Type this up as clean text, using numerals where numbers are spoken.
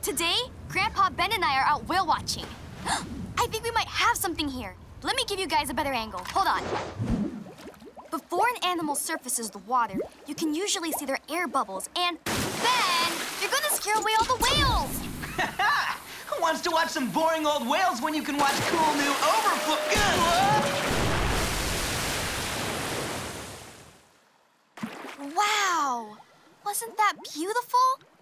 Today, Grandpa Ben and I are out whale watching. I think we might have something here. Let me give you guys a better angle. Hold on. Before an animal surfaces the water, you can usually see their air bubbles, and then you're gonna scare away all the whales! Who wants to watch some boring old whales when you can watch cool new Overflow? Wow! Wasn't that beautiful?